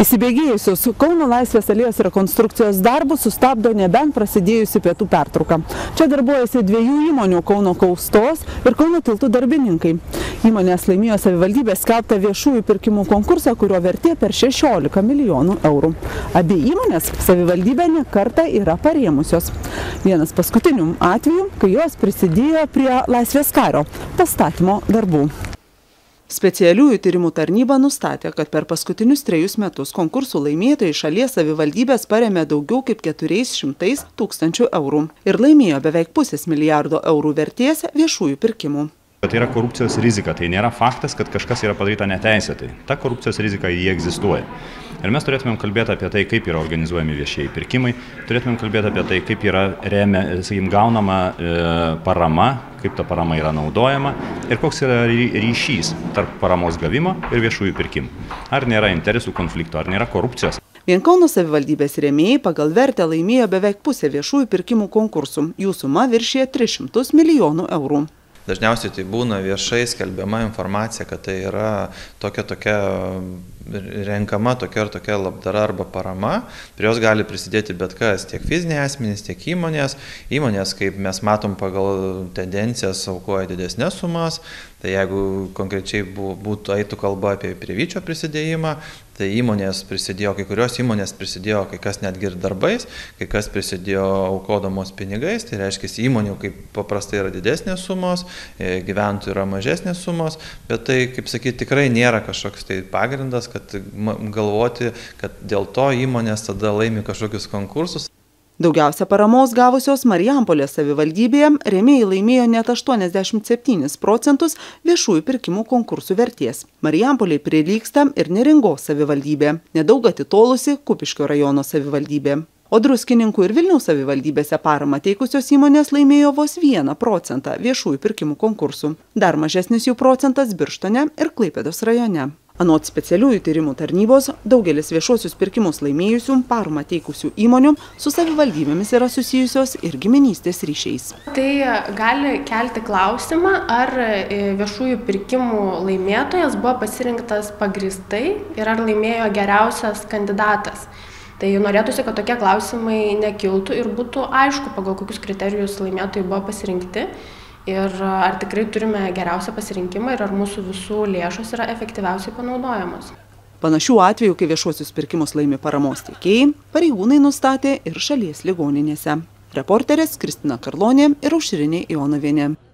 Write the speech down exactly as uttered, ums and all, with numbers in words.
Įsibėgėjusius Kauno Laisvės alėjos rekonstrukcijos darbus sustabdo nebent prasidėjusi pietų pertrauka. Čia darbuojasi dviejų įmonių Kauno Kaustos ir Kauno tiltų darbininkai. Įmonės laimėjo savivaldybės skelbtą viešųjų pirkimų konkursą, kurio vertė per šešiolika milijonų eurų. Abi įmonės savivaldybė ne kartą yra parėmusios. Vienas paskutinių atvejų, kai jos prisidėjo prie Laisvės kario pastatymo darbų. Specialiųjų tyrimų tarnyba nustatė, kad per paskutinius trejus metus konkursų laimėtojai šalies savivaldybės parėmė daugiau kaip keturiais šimtais tūkstančių eurų ir laimėjo beveik pusės milijardo eurų vertės viešųjų pirkimų. Tai yra korupcijos rizika, tai nėra faktas, kad kažkas yra padaryta neteisėtai. Ta korupcijos rizika jie egzistuoja. Ir mes turėtumėm kalbėti apie tai, kaip yra organizuojami viešieji pirkimai, turėtumėm kalbėti apie tai, kaip yra remia, sakykim, gaunama e, parama, kaip ta parama yra naudojama ir koks yra ryšys tarp paramos gavimo ir viešųjų pirkimų. Ar nėra interesų konflikto, ar nėra korupcijos. Vien Kauno savivaldybės rėmėjai pagal vertę laimėjo beveik pusę viešųjų pirkimų konkursų. Jų suma viršija tris šimtus milijonų eurų. Dažniausiai tai būna viešai skelbiama informacija, kad tai yra tokia tokia renkama tokia ir tokia labdara arba parama. Prie jos gali prisidėti bet kas, tiek fiziniai asmenys, tiek įmonės. Įmonės, kaip mes matom pagal tendencijas, aukoja didesnės sumas. Tai jeigu konkrečiai būtų eitų kalba apie prievyčio prisidėjimą, tai įmonės prisidėjo, kai kurios įmonės prisidėjo, kai kas netgi ir darbais, kai kas prisidėjo aukodamos pinigais, tai reiškia įmonių kaip paprastai yra didesnės sumos, gyventojų yra mažesnės sumos, bet tai, kaip sakyti, tikrai nėra kažkoks tai pagrindas, kad galvoti, kad dėl to įmonės tada laimi kažkokius konkursus. Daugiausia paramos gavusios Marijampolės savivaldybėje rėmėjai laimėjo net aštuoniasdešimt septynis procentus viešųjų pirkimų konkursų vertės. Marijampoliai prilygsta ir Neringos savivaldybė, nedaug atitolusi Kupiškio rajono savivaldybė. O Druskininkų ir Vilniaus savivaldybėse paramą teikusios įmonės laimėjo vos vieną procentą viešųjų pirkimų konkursų. Dar mažesnis jų procentas Birštone ir Klaipėdos rajone. Anot specialiųjų tyrimų tarnybos, daugelis viešuosius pirkimus laimėjusių, paramą teikusių įmonių su savivaldybėmis yra susijusios ir giminystės ryšiais. Tai gali kelti klausimą, ar viešųjų pirkimų laimėtojas buvo pasirinktas pagrįstai ir ar laimėjo geriausias kandidatas. Tai norėtųsi, kad tokie klausimai nekiltų ir būtų aišku, pagal kokius kriterijus laimėtojai buvo pasirinkti. Ir ar tikrai turime geriausią pasirinkimą ir ar mūsų visų lėšos yra efektyviausiai panaudojamos. Panašių atvejų, kai viešuosius pirkimus laimi paramos teikėjai, pareigūnai nustatė ir šalies ligoninėse. Reporterės Kristina Karlonė ir Aušrinė Jonavienė.